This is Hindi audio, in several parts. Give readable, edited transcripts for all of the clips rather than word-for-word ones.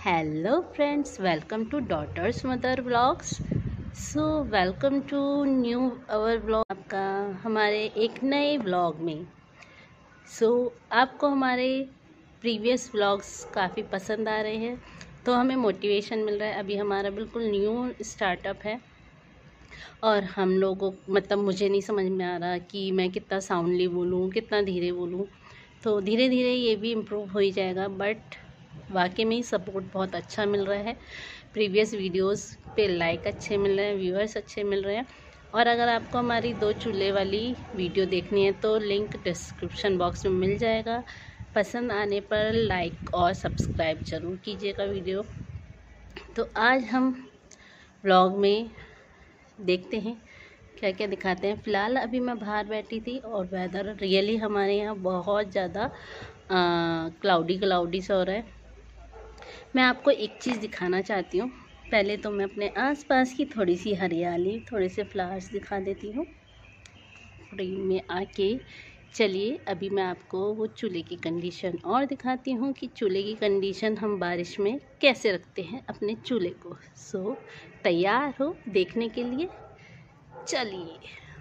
Hello friends, welcome to daughters mother vlogs. So welcome to new our vlog, आपका हमारे एक नए व्लॉग में। आपको हमारे प्रीवियस व्लॉग्स काफ़ी पसंद आ रहे हैं, तो हमें मोटिवेशन मिल रहा है। अभी हमारा बिल्कुल न्यू स्टार्टअप है और हम लोगों मुझे नहीं समझ में आ रहा कि मैं कितना साउंडली बोलूँ, कितना धीरे बोलूँ। तो धीरे धीरे ये भी इम्प्रूव हो ही जाएगा, बट वाकई में सपोर्ट बहुत अच्छा मिल रहा है। प्रीवियस वीडियोस पे लाइक अच्छे मिल रहे हैं, व्यूअर्स अच्छे मिल रहे हैं। और अगर आपको हमारी 2 चूल्हे वाली वीडियो देखनी है तो लिंक डिस्क्रिप्शन बॉक्स में मिल जाएगा। पसंद आने पर लाइक और सब्सक्राइब ज़रूर कीजिएगा वीडियो। तो आज हम व्लॉग में देखते हैं क्या क्या दिखाते हैं। फ़िलहाल अभी मैं बाहर बैठी थी और वेदर रियली हमारे यहाँ बहुत ज़्यादा क्लाउडी सा हो रहा है। मैं आपको एक चीज़ दिखाना चाहती हूँ। पहले तो मैं अपने आसपास की थोड़ी सी हरियाली, थोड़े से फ्लावर्स दिखा देती हूँ फ्रेम में आके। चलिए अभी मैं आपको वो चूल्हे की कंडीशन और दिखाती हूँ कि चूल्हे की कंडीशन हम बारिश में कैसे रखते हैं अपने चूल्हे को। तैयार हो देखने के लिए? चलिए,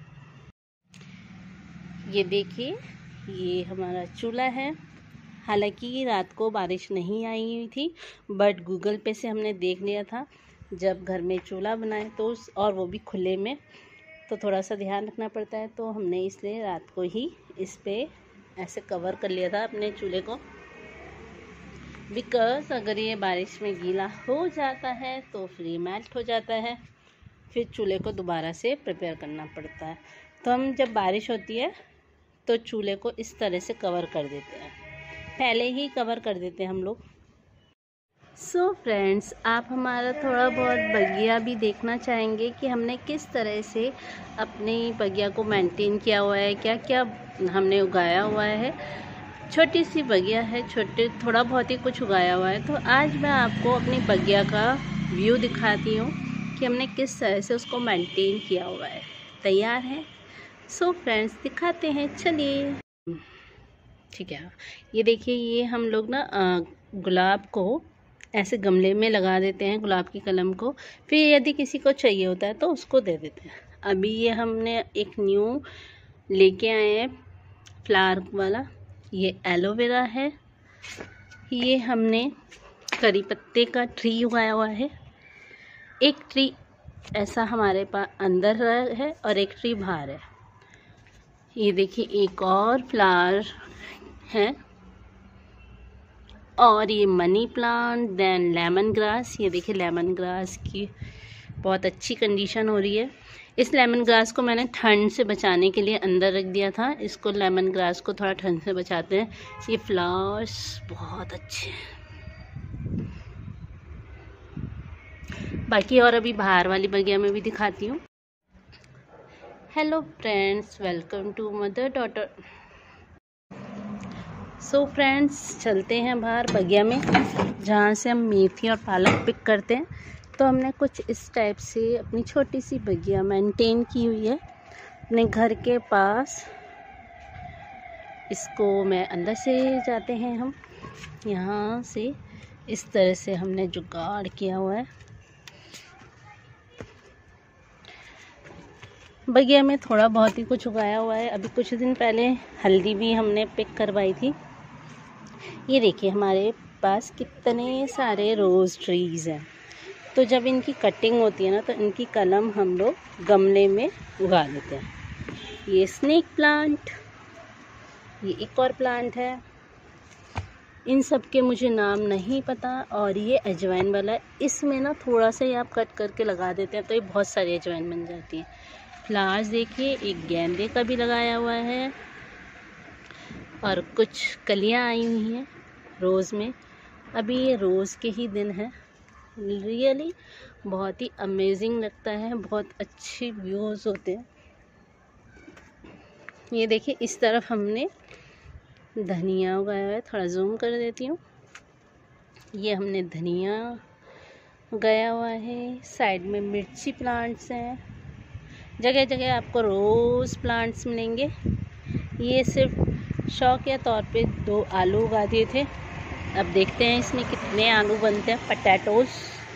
ये देखिए, ये हमारा चूल्हा है। हालांकि रात को बारिश नहीं आई हुई थी, बट गूगल पे से हमने देख लिया था जब घर में चूल्हा बनाए तो और वो भी खुले में, तो थोड़ा सा ध्यान रखना पड़ता है। तो हमने इसलिए रात को ही इस पे ऐसे कवर कर लिया था अपने चूल्हे को, बिकॉज अगर ये बारिश में गीला हो जाता है तो फिर ये मेल्ट हो जाता है, फिर चूल्हे को दोबारा से प्रिपेयर करना पड़ता है। तो हम जब बारिश होती है तो चूल्हे को इस तरह से कवर कर देते हैं, पहले ही कवर कर देते हैं हम लोग। फ्रेंड्स, आप हमारा थोड़ा बहुत बगिया भी देखना चाहेंगे कि हमने किस तरह से अपनी बगिया को मेंटेन किया हुआ है, क्या क्या हमने उगाया हुआ है। छोटी सी बगिया है, थोड़ा बहुत ही कुछ उगाया हुआ है। तो आज मैं आपको अपनी बगिया का व्यू दिखाती हूँ कि हमने किस तरह से उसको मेंटेन किया हुआ है। तैयार है? फ्रेंड्स, दिखाते हैं, चलिए। ठीक है, ये देखिए, ये हम लोग ना गुलाब को ऐसे गमले में लगा देते हैं, गुलाब की कलम को। फिर यदि किसी को चाहिए होता है तो उसको दे देते हैं। अभी ये हमने एक न्यू लेके आए हैं फ्लावर वाला, ये एलोवेरा है। ये हमने करी पत्ते का ट्री उगाया हुआ है। एक ट्री ऐसा हमारे पास अंदर है और एक ट्री बाहर है। ये देखिए, एक और फ्लावर है, और ये money plant, then lemon grass. ये देखिए, लेमन ग्रास की बहुत अच्छी कंडीशन हो रही है। इस लेमन ग्रास को मैंने ठंड से बचाने के लिए अंदर रख दिया था। इसको लेमन ग्रास को थोड़ा ठंड से बचाते हैं। ये फ्लावर्स बहुत अच्छे हैं। बाकी और अभी बाहर वाली बगिया में भी दिखाती हूँ। Hello friends, welcome to mother daughter. Friends, चलते हैं बाहर बगिया में, जहाँ से हम मेथी और पालक पिक करते हैं। तो हमने कुछ इस टाइप से अपनी छोटी सी बगिया मेंटेन की हुई है अपने घर के पास। इसको मैं अंदर से जाते हैं हम, यहाँ से इस तरह से हमने जुगाड़ किया हुआ है। बगिया में थोड़ा बहुत ही कुछ उगाया हुआ है। अभी कुछ दिन पहले हल्दी भी हमने पिक करवाई थी। ये देखिए, हमारे पास कितने सारे रोज़ ट्रीज़ हैं। तो जब इनकी कटिंग होती है ना, तो इनकी कलम हम लोग गमले में उगा देते हैं। ये स्नेक प्लांट, ये एक और प्लांट है, इन सब के मुझे नाम नहीं पता। और ये अजवाइन वाला है, इसमें ना थोड़ा सा ही आप कट करके लगा देते हैं तो ये बहुत सारी अजवाइन बन जाती है। फ्लावर्स देखिए, एक गेंदे का भी लगाया हुआ है और कुछ कलियां आई हुई हैं रोज़ में। अभी ये रोज़ के ही दिन हैं। रियली बहुत ही अमेजिंग लगता है, बहुत अच्छे व्यूज़ होते हैं। ये देखिए, इस तरफ हमने धनिया उगाया हुआ है, थोड़ा जूम कर देती हूँ। ये हमने धनिया उगाया हुआ है। साइड में मिर्ची प्लांट्स हैं, जगह जगह आपको रोज़ प्लांट्स मिलेंगे। ये सिर्फ शौकिया तौर पे 2 आलू उगा दिए थे, अब देखते हैं इसमें कितने आलू बनते हैं, पटैटोज।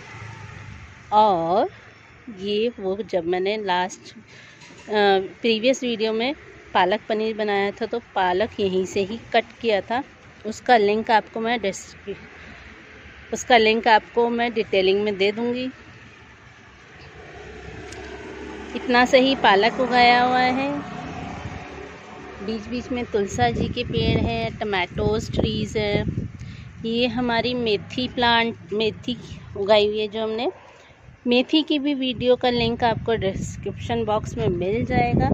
और ये वो जब मैंने लास्ट प्रीवियस वीडियो में पालक पनीर बनाया था तो पालक यहीं से ही कट किया था, उसका लिंक आपको मैं डिटेलिंग में दे दूंगी। इतना सही पालक उगाया हुआ है, बीच बीच में तुलसा जी के पेड़ हैं, टमाटोज ट्रीज़ है। ये हमारी मेथी उगाई हुई है जो हमने, मेथी की भी वीडियो का लिंक आपको डिस्क्रिप्शन बॉक्स में मिल जाएगा।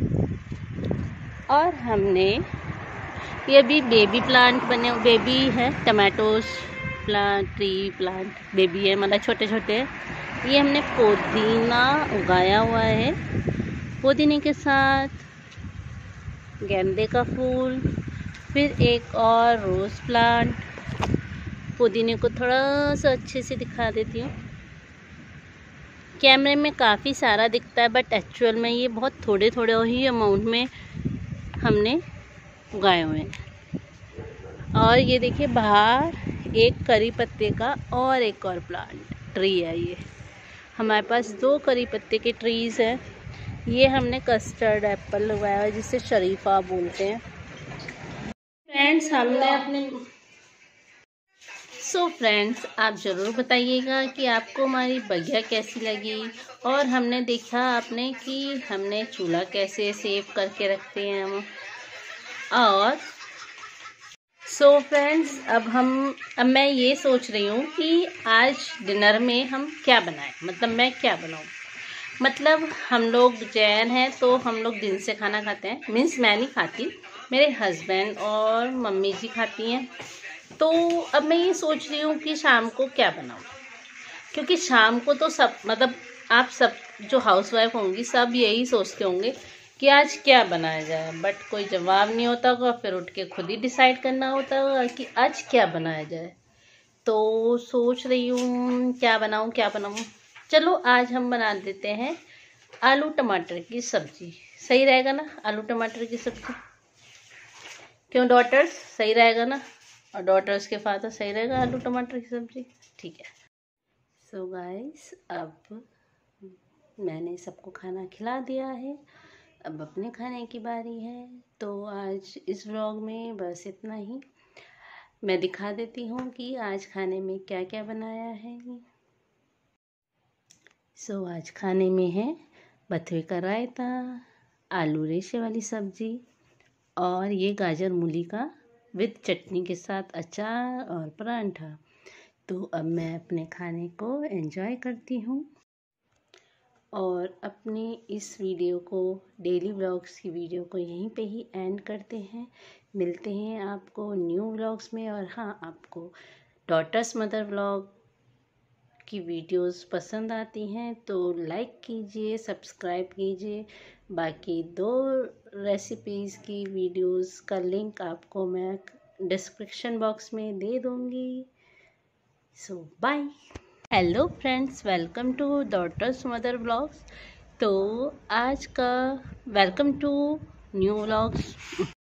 और हमने ये भी बेबी है, टमाटोज ट्री प्लांट बेबी है, मतलब छोटे छोटे। ये हमने पुदीना उगाया हुआ है, पुदीने के साथ गेंदे का फूल, फिर एक और रोज़ प्लांट। पुदीने को थोड़ा सा अच्छे से दिखा देती हूँ, कैमरे में काफ़ी सारा दिखता है बट एक्चुअल में ये बहुत थोड़े थोड़े ही अमाउंट में हमने उगाए हुए हैं। और ये देखिए बाहर एक करी पत्ते का और एक और प्लांट ट्री है। ये हमारे पास 2 करी पत्ते के ट्रीज़ हैं। ये हमने कस्टर्ड एप्पल लगाया है जिसे शरीफा बोलते हैं। फ्रेंड्स आप ज़रूर बताइएगा कि आपको हमारी बगिया कैसी लगी। और हमने देखा आपने कि हमने चूल्हा कैसे सेव करके रखते हैं हम। और फ्रेंड्स अब मैं ये सोच रही हूँ कि आज डिनर में हम क्या बनाएं, मतलब मैं क्या बनाऊँ। मतलब हम लोग जैन हैं तो हम लोग दिन से खाना खाते हैं, मीन्स मैं नहीं खाती, मेरे हस्बैंड और मम्मी जी खाती हैं। तो अब मैं ये सोच रही हूँ कि शाम को क्या बनाऊँ, क्योंकि शाम को तो सब मतलब आप सब जो हाउसवाइफ होंगी सब यही सोचते होंगे कि आज क्या बनाया जाए, बट कोई जवाब नहीं होता होगा, फिर उठ के खुद ही डिसाइड करना होता होगा कि आज क्या बनाया जाए। तो सोच रही हूँ क्या बनाऊँ। चलो आज हम बना देते हैं आलू टमाटर की सब्जी। सही रहेगा ना आलू टमाटर की सब्जी? क्यों डॉटर्स, सही रहेगा ना? और डॉटर्स के फादर सही रहेगा आलू टमाटर की सब्जी? ठीक है। सो गाइस अब मैंने सबको खाना खिला दिया है, अब अपने खाने की बारी है। तो आज इस व्लॉग में बस इतना ही। मैं दिखा देती हूँ कि आज खाने में क्या क्या बनाया है। आज खाने में है बथुए का रायता, आलू रेशे वाली सब्जी और ये गाजर मूली का विद चटनी के साथ अचार और परांठा। तो अब मैं अपने खाने को एंजॉय करती हूँ और अपने इस वीडियो को, डेली व्लॉग्स की वीडियो को यहीं पे ही एंड करते हैं। मिलते हैं आपको न्यू व्लॉग्स में। और हाँ, आपको डॉटर्स मदर व्लॉग की वीडियोस पसंद आती हैं तो लाइक कीजिए, सब्सक्राइब कीजिए। बाकी 2 रेसिपीज़ की वीडियोस का लिंक आपको मैं डिस्क्रिप्शन बॉक्स में दे दूँगी। So bye. Hello friends, welcome to daughters mother vlogs. तो आज का वेलकम टू न्यू व्लॉग्स।